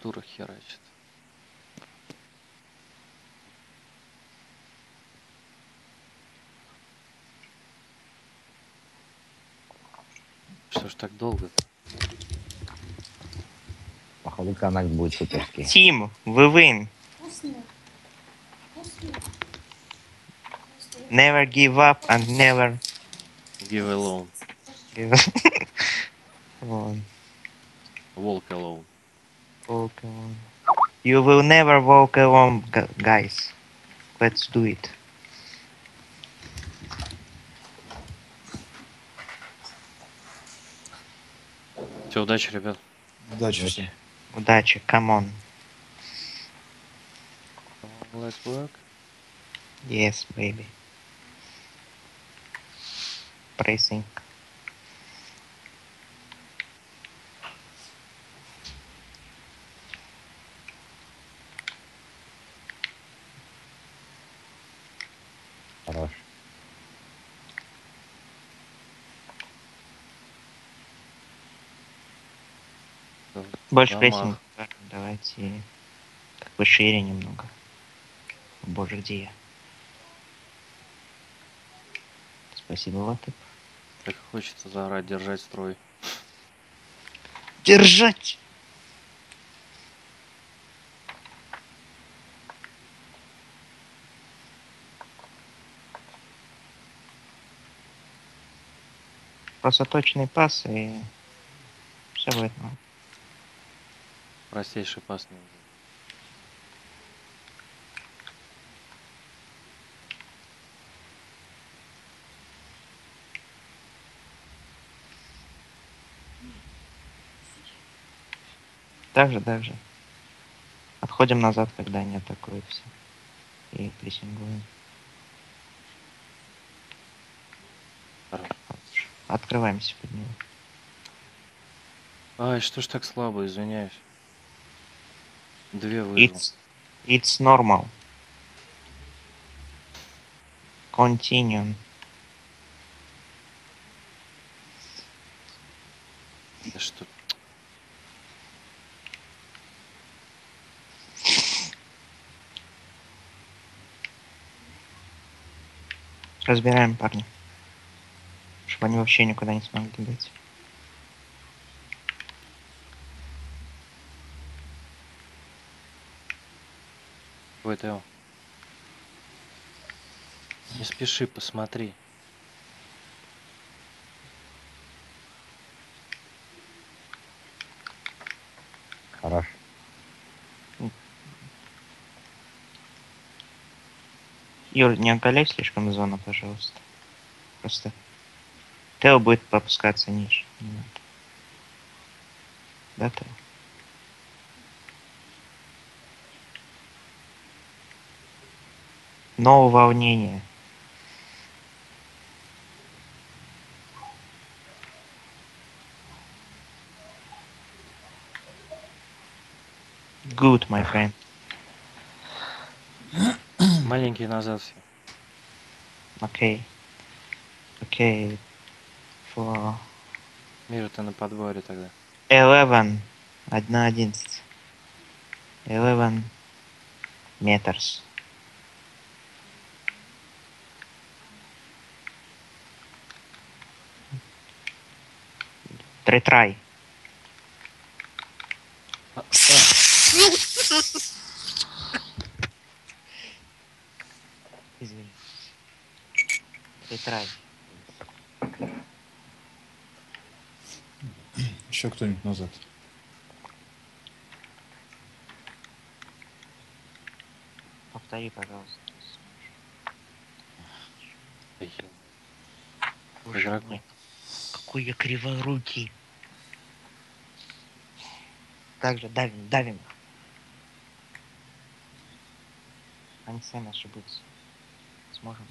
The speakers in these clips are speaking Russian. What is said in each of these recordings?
текстура херачит. Что ж так долго-то? Походу канал будет суперский. Team, we win. Never give up and never Give alone. give on. Walk alone. Walk alone. You will never walk alone, guys. Let's do it. Все, удачи, ребят. Удачи всем. Удачи, come on. Let's work. Yes, baby. Pressing. Хорош. Больше Замах. прессинг. Давайте как бы шире немного. Боже, где я? Спасибо, Латып. Так хочется заорать, держать строй. Держать! Просто точный пас и все будет. Простейший пас не нужен. Так же. Отходим назад, когда они атакуют все. И прессингуем. Хорош. Открываемся под него. Ай, что ж так слабо, извиняюсь. Две выжил. It's normal. Continue. Да что? Разбираем, парни. Чтобы они вообще никуда не смогли бить. Ой, Тео. Не спеши, посмотри. Хорош. Юр, не оголяй слишком зону, пожалуйста. Просто Тео будет попускаться ниже. Не надо. Да, Тео? Но волнение. Good, my friend. Маленький назад все. Окей. Окей. For Мира, ты на подборе тогда. 11. 1-11. 11 meters. Try. Извини. Try. Еще кто-нибудь назад. Повтори, пожалуйста. Да ё- Боже Игроку. мой, какой я криворукий. Также давим их. Они сами ошибутся. Сможем.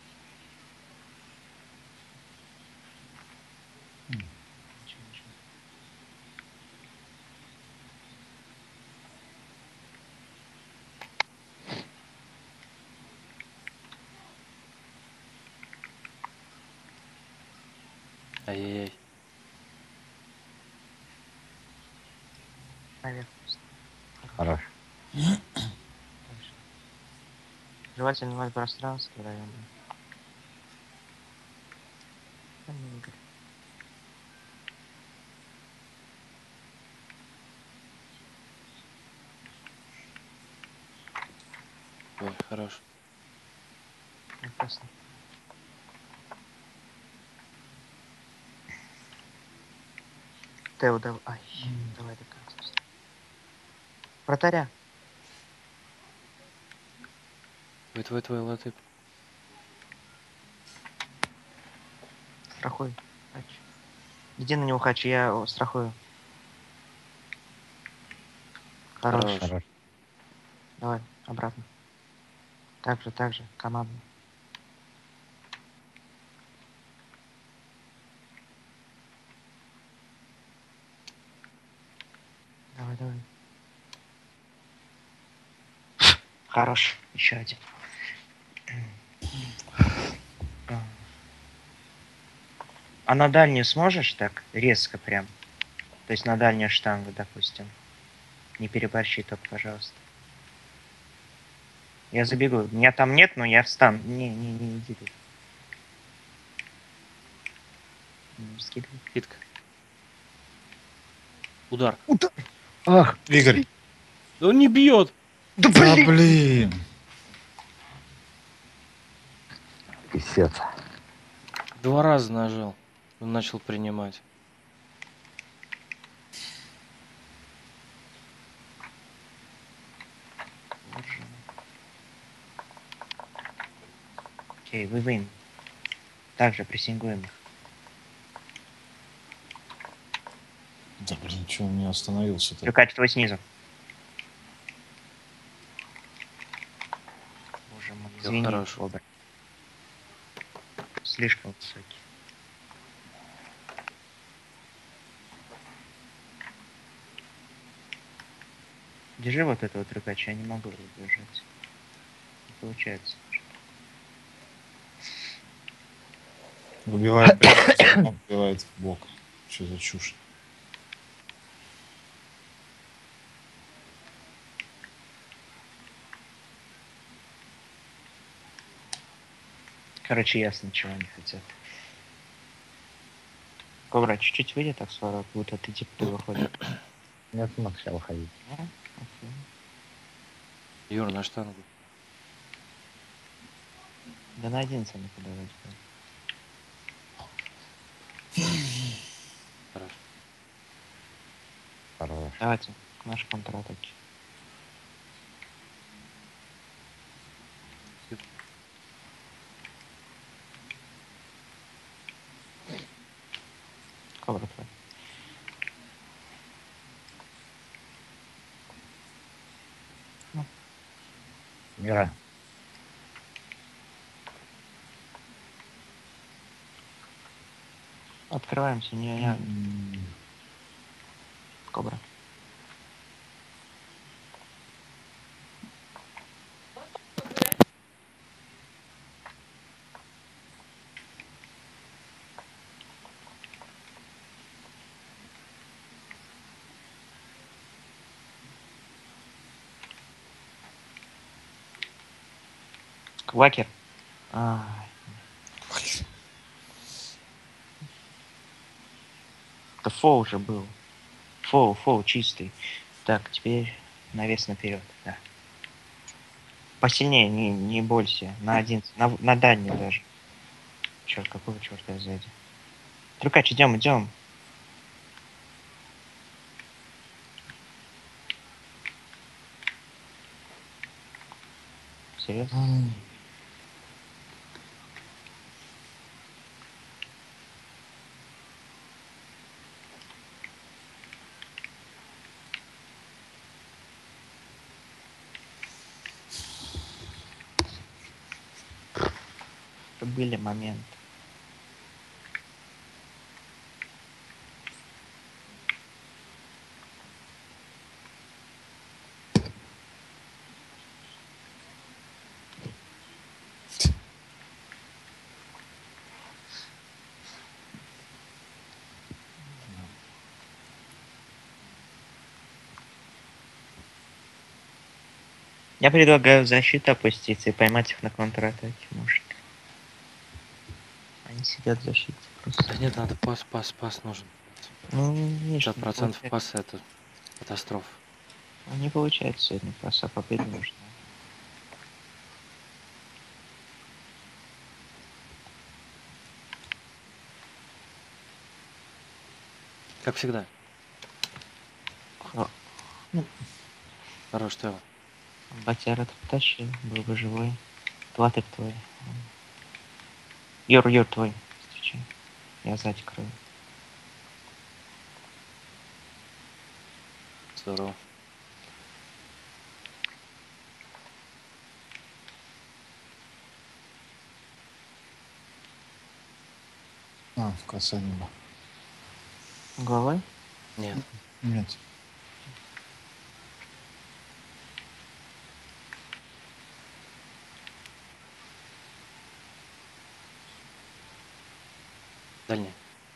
Ничего. Ай-яй-яй. Наверх. Хорош. Желательно мать пространство района. Игорь. Ой, хорош. Прекрасно. Тео, давай. Ай, давай до конца. Вратаря. Твой латып. Страхуй. Хач. Иди на него, Хач, я страхую. Хорош. Хорош. Хорош. Давай, обратно. Так же, командно. Давай. Хорош. Еще один. А на дальнюю сможешь так? Резко прям. То есть на дальнюю штангу, допустим. Не переборщи только, пожалуйста. Я забегу. Меня там нет, но я встану. Не иди ты. Скидывай. Китка. Удар. Ах, Игорь! Да он не бьет. Да Да блин! писец. 2 раза нажал. Он начал принимать. Окей, вы win. Также прессингуем их. Да блин, что он не остановился-то? Трюкач твой снизу. Боже мой, Всё, извини, хорош. Бобр. Слишком высокий. Держи вот этого трюкача, я не могу его держать. Не получается. Выбивает прямо, выбивает в бок. Что за чушь? Короче, ясно, чего они хотят. Кобра, чуть-чуть выйди так с ворот, будто ты типа ты выходишь. Нет смысла сейчас выходить. Окей. Юр, на штангу. Да на 11 не подавать. Хорош. Хорош. Давайте, к нашей контратаке. Кобра твой. Мира. Открываемся, не. Кобра. Квакер. Ай. Это фол уже был. Фол чистый. Так, теперь навес наперед. Да. Посильнее, не бойся. На 11. На дальний даже. Черт, какого черта сзади? Трюкач, идем. Серьезно? Были моменты. Я предлагаю в защиту опуститься и поймать их на контратаке, может. Они сидят в защите просто. Да нет, надо пас нужен. Ну, видишь, 50% паса это катастрофа. не получается сегодня паса, победа нужна. Как всегда. Хо- Хорош ты. Батяра тут тащил, был бы живой. Платок твой. Юр, твой. Встречай. Я сзади крою. Здорово. А, в касание. Головой? Нет. Нет. Дальний.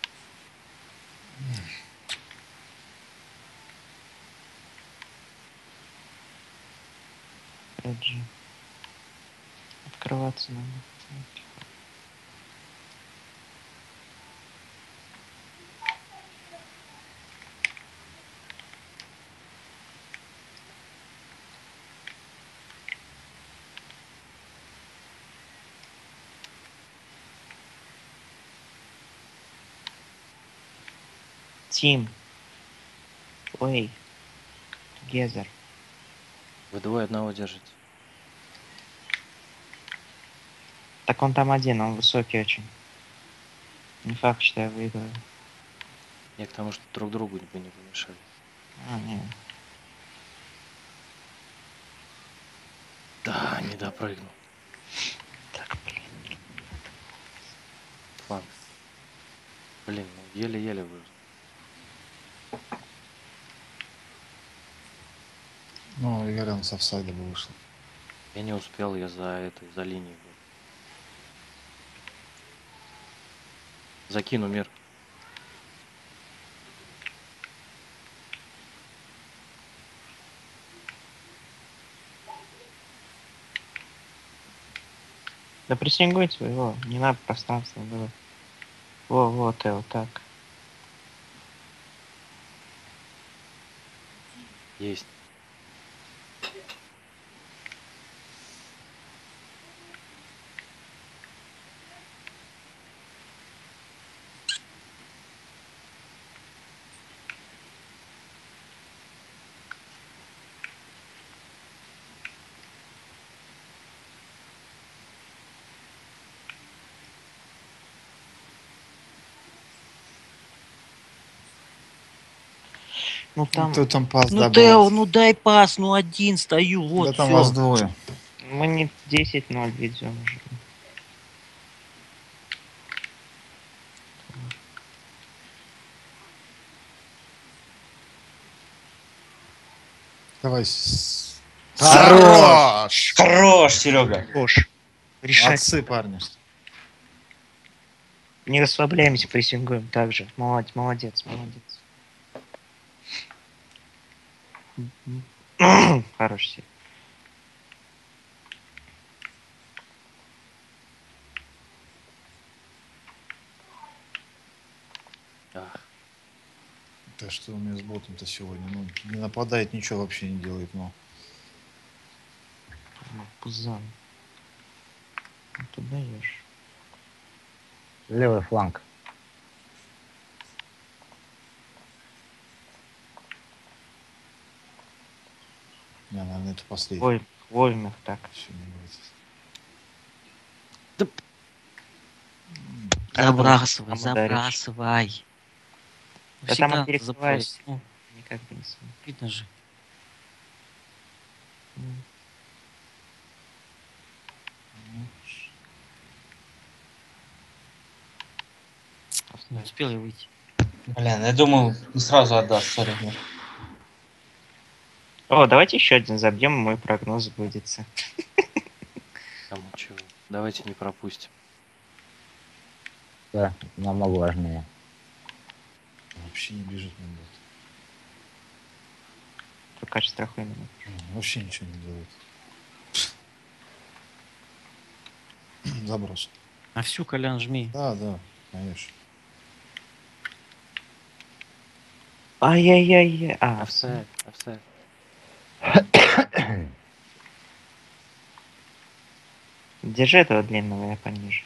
Реджи. Открываться надо. Тим. Ой. Гезер. Вы двое одного держите. Так он там один, он высокий очень. Не факт, что я выиграю. Я к тому, что друг другу бы не помешали. А, нет. Да, не допрыгнул. Так, блин. Фланг. Блин, ну еле-еле выжил. Ну, я рядом с офсайда бы вышел. Я не успел, я за линией был. Закину мир. Да прессингуйте вы его. Не надо пространства было. Вот и вот так. Есть. Ну там... Кто там пас Ну добавил? Тео, ну дай пас, ну один стою, вот Да там вас все. двое. Мы не 10-0 ведем уже. Давай. Хорош! Хорош, Серега. Хорош. Решать. Отцы, парни. Не расслабляемся, прессингуем так же. Молодец. Хорош себе. Ах, Да что у меня с ботом-то сегодня? Ну, не нападает, ничего вообще не делает, но. Ну, пузан. Ну, ты даешь. Левый фланг. Не, наверное, это последний. Ой, вовремя так. Еще не будет. Забрасывай, Кому даришь? забрасывай. Да Всегда там надо перекрывает. забросить. Ну, Никак бы не смог. видно же. Не успел я выйти. Блин, я думал, не сразу отдаст, сори. О, давайте еще один забьем, мой прогноз сбудется. кому чего. Давайте не пропустим. Да, намного важнее. Вообще не бежит на бот. Только страхуем. Вообще ничего не делает. заброс. А всю, Колян, жми. Да, да, конечно. Ай-яй-яй. А, Офсайд, офсайд. держи этого длинного, я пониже.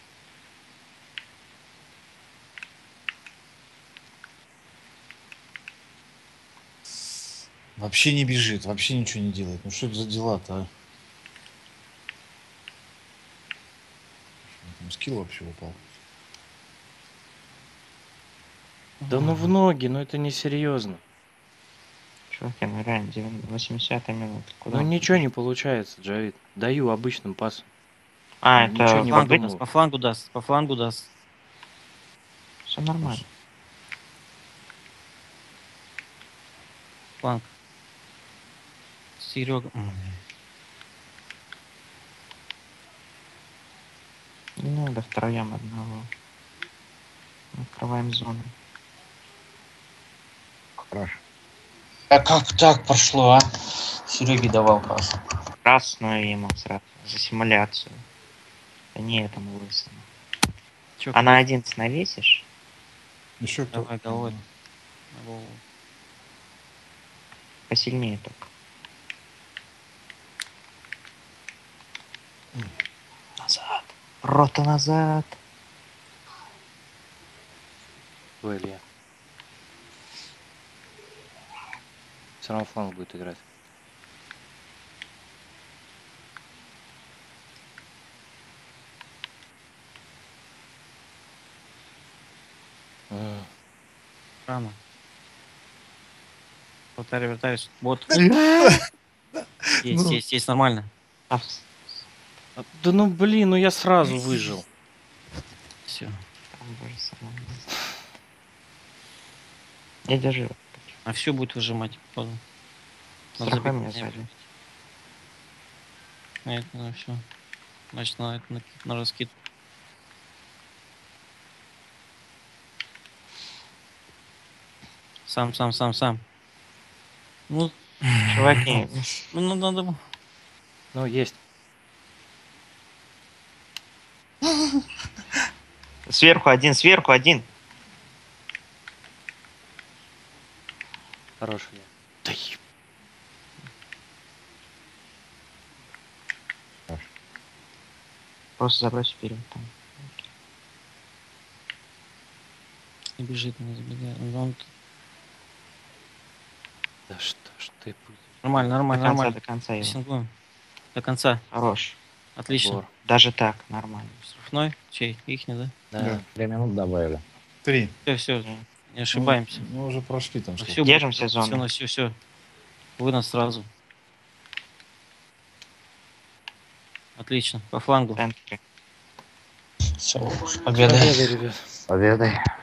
Вообще не бежит, вообще ничего не делает. Ну что это за дела-то, а? Там скилл вообще упал. Да ну в ноги, ну это несерьезно. Чуваки, ну реально, 80-я минута. Куда Ну он ничего не побежит? получается, Джавид. Даю обычным пасом. А, Ничего это не Флангу подбыть? выдумал. даст, по флангу даст, по флангу даст. Все нормально. Фланг. Серега. Не надо втроем одного. Открываем зону. Хорошо. А как так прошло, а? Сереге давал пас. Красную ему сразу. За симуляцию. Да не этому лысому. Чё, А на 11 навесишь? Еще кто? Давай, головой. на голову. Посильнее только. Назад. Рота назад. Ой, Илья. Все равно фланг будет играть. М, Рано. Вратарь, вратарь. Вот. Есть, нормально. А, Да ну блин, ну я сразу выжил. Все. там боже, самое. Я держу. А все будет выжимать. Поздно. Надо Страхуй забить. меня сзади. Нет, ну все. Значит, на, это, на раскид. Сам. Ну, Чуваки, ну надо было. Ну есть. сверху один. Хороший я. Да еб- Просто забрось вперед там. Не бежит, не забегает. Ну, он Да что ж ты будешь. нормально. До конца его. Прессингуем. До конца. Хорош. Отлично. Отбор. Даже так, нормально. Штрафной? Чей? Ихний, да? Да. 3 минут добавили. 3. Все, Мгм. не ошибаемся. Мы уже прошли там что. Все, Держимся зону. все. Вынос сразу. Отлично. По В флангу. центре. Все, победа. Победа, ребят. Победой.